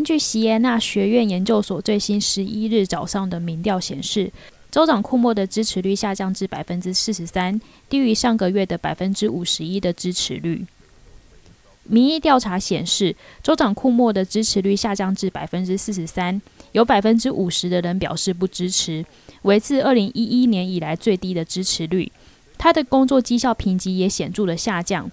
据席耶纳学院研究所最新11日早上的民调显示，州长库莫的支持率下降至 43%， 低于上个月的 51% 的支持率。民意调查显示，州长库莫的支持率下降至 43%， 有 50% 的人表示不支持，为自2011年以来最低的支持率。他的工作绩效评级也显著的下降，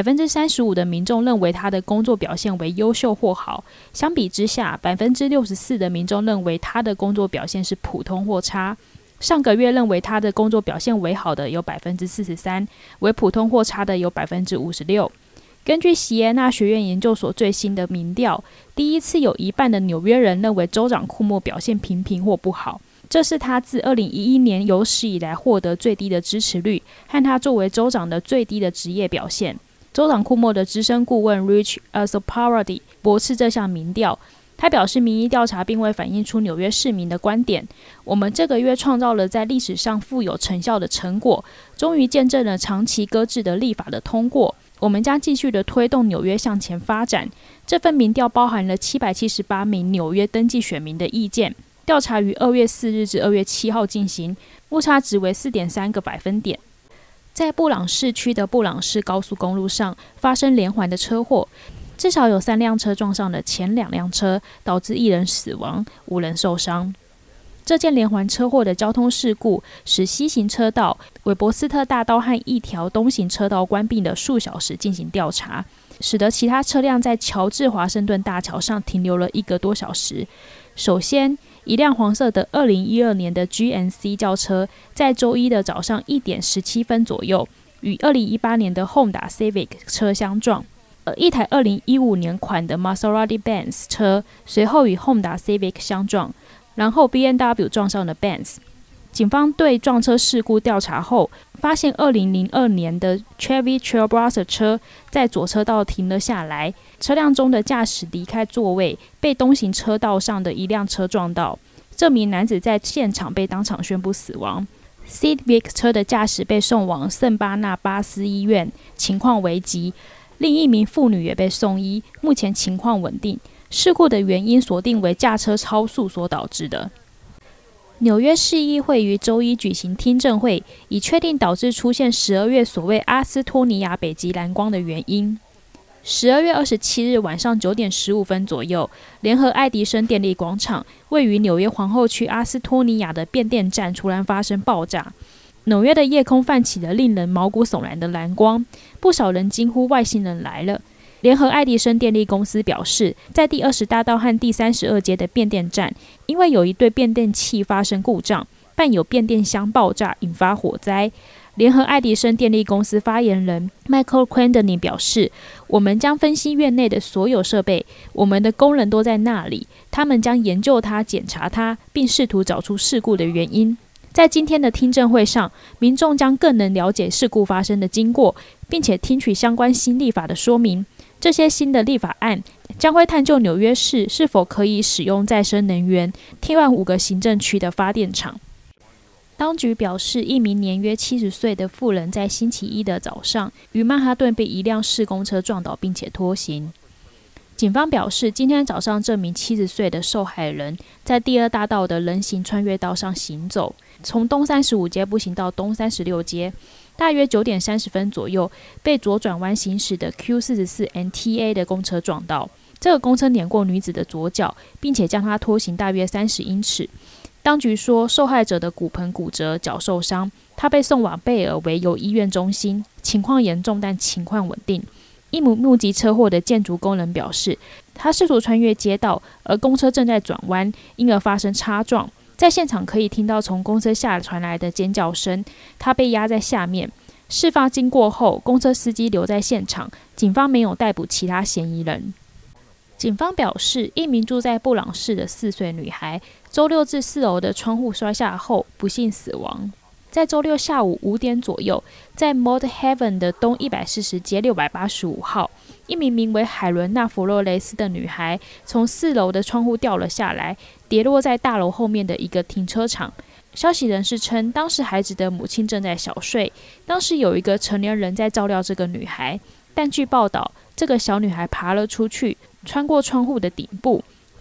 35% 的民众认为他的工作表现为优秀或好，相比之下 64% 的民众认为他的工作表现是普通或差。上个月认为他的工作表现为好的有 43%， 为普通或差的有 56%。根据席耶纳学院研究所最新的民调，第一次有一半的纽约人认为州长库莫表现平平或不好，这是他自2011年有史以来获得最低的支持率，和他作为州长的最低的职业表现。州长库莫的资深顾问 Rich Azopardi 驳斥这项民调，他表示民意调查并未反映出纽约市民的观点。我们这个月创造了在历史上富有成效的成果，终于见证了长期搁置的立法的通过。我们将继续的推动纽约向前发展。这份民调包含了778名纽约登记选民的意见，调查于2月4日至2月7号进行，误差值为 4.3 个百分点。在布朗市区的布朗市高速公路上发生连环的车祸，至少有3辆车撞上了前2辆车，导致1人死亡，5人受伤。这件连环车祸的交通事故使西行车道、韦伯斯特大道和一条东行车道关闭了数小时进行调查，使得其他车辆在乔治华盛顿大桥上停留了1个多小时。首先，一辆黄色的2012年的 GMC 轿车在周一的早上1点17分左右与2018年的 Honda Civic 车相撞，一台2015年款的 Maserati-Benz 车随后与 Honda Civic 相撞，然后 B&W 撞上了 Benz。 警方对撞车事故调查后，发现2002年的 Chevy Trailblazer 车在左车道停了下来，车辆中的驾驶离开座位，被东行车道上的一辆车撞到。这名男子在现场被当场宣布死亡。Civic 车的驾驶被送往圣巴纳巴斯医院，情况危急。另一名妇女也被送医，目前情况稳定。事故的原因锁定为驾车超速所导致的。纽约市议会于周一举行听证会，以确定导致出现12月所谓阿斯托尼亚北极蓝光的原因。12月27日晚上9点15分左右，联合爱迪生电力广场位于纽约皇后区阿斯托尼亚的变电站突然发生爆炸，纽约的夜空泛起了令人毛骨悚然的蓝光，不少人惊呼外星人来了。联合爱迪生电力公司表示，在第20大道和第32街的变电站，因为有一对变电器发生故障，伴有变电箱爆炸，引发火灾。联合爱迪生电力公司发言人 Michael Quindany 表示，我们将分析院内的所有设备，我们的工人都在那里，他们将研究它、检查它，并试图找出事故的原因。在今天的听证会上，民众将更能了解事故发生的经过，并且听取相关新立法的说明。这些新的立法案将会探究纽约市是否可以使用再生能源，替换5个行政区的发电厂。当局表示，一名年约70岁的妇人在星期一的早上于曼哈顿被一辆市公车撞倒，并且拖行。警方表示，今天早上这名70岁的受害人在第2大道的人行穿越道上行走，从东35街步行到东36街。大约9点30分左右，被左转弯行驶的 Q44 NTA 的公车撞到。这个公车碾过女子的左脚，并且将她拖行大约30英尺。当局说，受害者的骨盆骨折，脚受伤，她被送往贝尔维尤医院中心，情况严重但情况稳定。一名目击车祸的建筑工人表示，他试图穿越街道，而公车正在转弯，因而发生擦撞。在现场可以听到从公车下传来的尖叫声，他被压在下面。事发经过后，公车司机留在现场，警方没有逮捕其他嫌疑人。警方表示，一名住在布朗市的4岁女孩，周六自4楼的窗户摔下后不幸死亡。在周六下午5点左右，在 Mount Heaven 的东140街685号，一名名为海伦娜·弗洛雷斯的女孩从4楼的窗户掉了下来，跌落在大楼后面的一个停车场。消息人士称，当时孩子的母亲正在小睡，当时有一个成年人在照料这个女孩，但据报道，这个小女孩爬了出去，穿过窗户的顶部。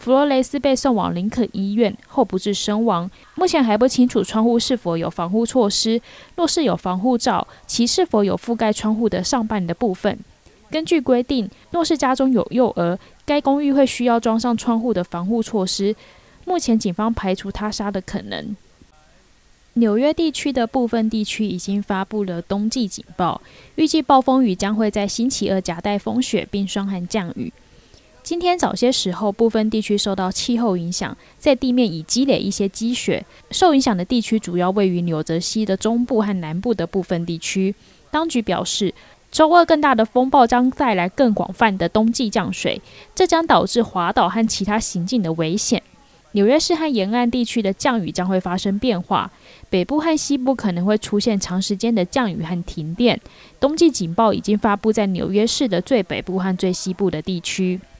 弗洛雷斯被送往林肯医院后不治身亡。目前还不清楚窗户是否有防护措施，若是有防护罩，其是否有覆盖窗户的上半的部分。根据规定，若是家中有幼儿，该公寓会需要装上窗户的防护措施。目前警方排除他杀的可能。纽约地区的部分地区已经发布了冬季警报，预计暴风雨将会在星期二夹带风雪、冰霜和降雨。今天早些时候，部分地区受到气候影响，在地面已积累一些积雪。受影响的地区主要位于纽泽西的中部和南部的部分地区。当局表示，周二更大的风暴将带来更广泛的冬季降水，这将导致滑倒和其他行进的危险。纽约市和沿岸地区的降雨将会发生变化，北部和西部可能会出现长时间的降雨和停电。冬季警报已经发布在纽约市的最北部和最西部的地区。